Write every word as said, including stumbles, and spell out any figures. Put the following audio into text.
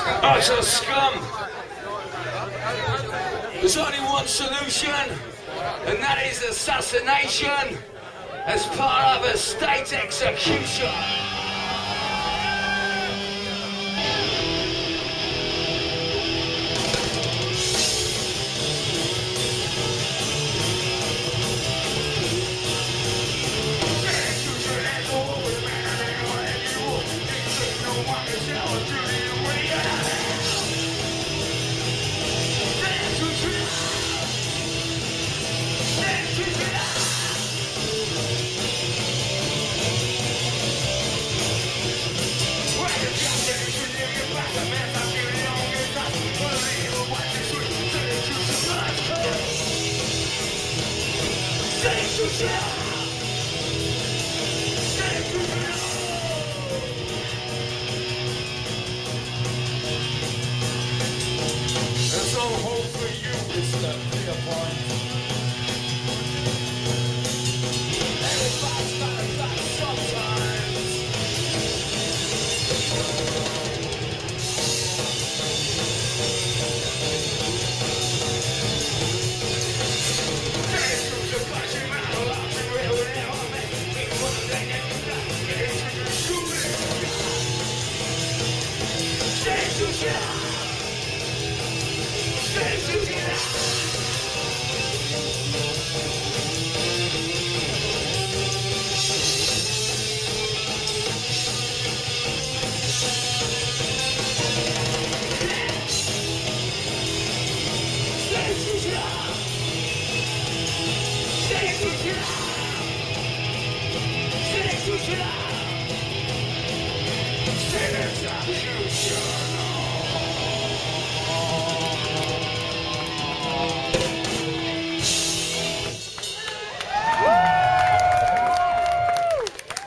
Utter scum. There's only one solution, and that is assassination as part of a state execution. There's no hope for you, Mister Pierpoint. Everybody's gotta die sometimes. Execution.